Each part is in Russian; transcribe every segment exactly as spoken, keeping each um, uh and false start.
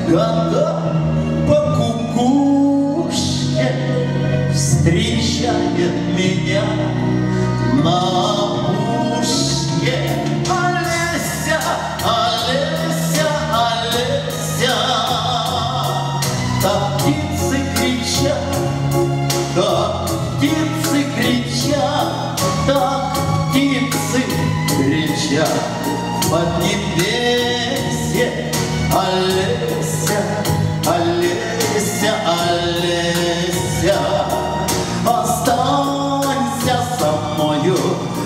года по кукушке встречает меня на опушке. Олеся, Олеся, Олеся, так птицы кричат, так птицы кричат, так птицы кричат в поднебесье. Олеся, Олеся, Олеся, останься со мною.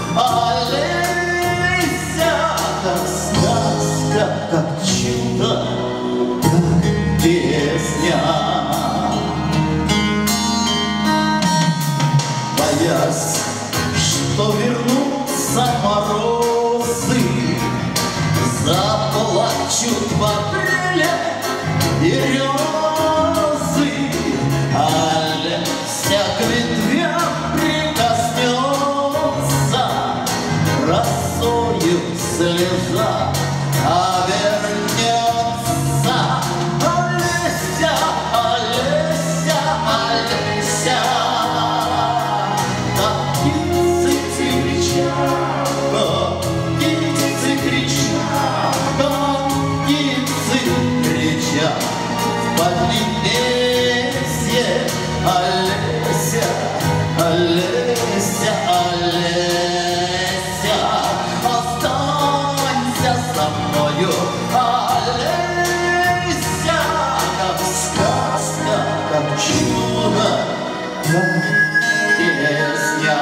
Олеся, как сказка, как чудо, как песня. Боясь, что вернутся морозы, заплачут в апреле березы. Олеся к ветвям прикоснется, росою слеза обернется. Олеся, Олеся, Олеся, как птицы кричат, как птицы кричат, как птицы кричат в поднебесье. Олеся, Олеся, Олеся, останься со мною. Олеся, как сказка, как чудо, как песня.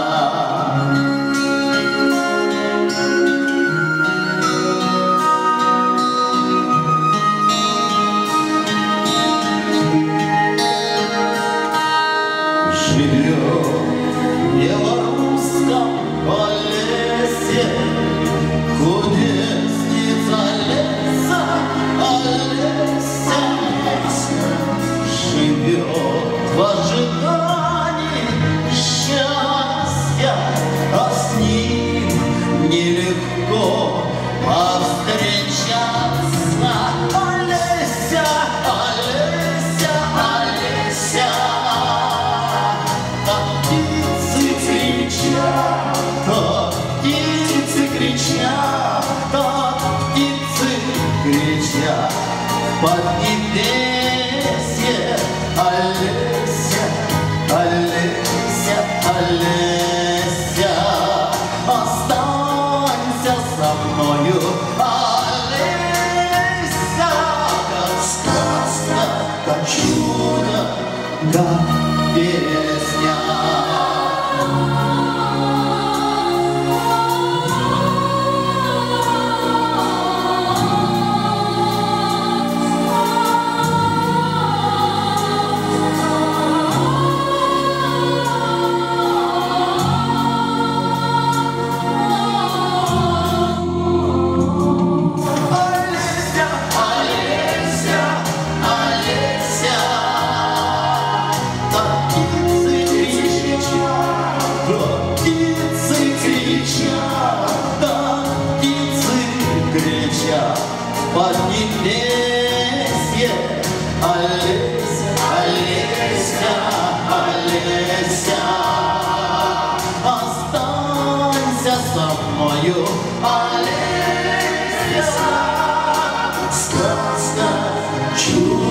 Живет в белорусском лесе кудесница Олеся, Олеся, живет в ожидании счастья, а с ним нелегко повстречаться. Олеся, Олеся, Олеся, так птицы кричат, так птицы кричат, так птицы кричат в поднебесье. Олеся, Олеся, Олеся, останься со мною. Олеся, как сказка, как чудо, как песня. Поднебесье. Олеся, Олеся, Олеся, останься со мною. Олеся, сказка, чудо.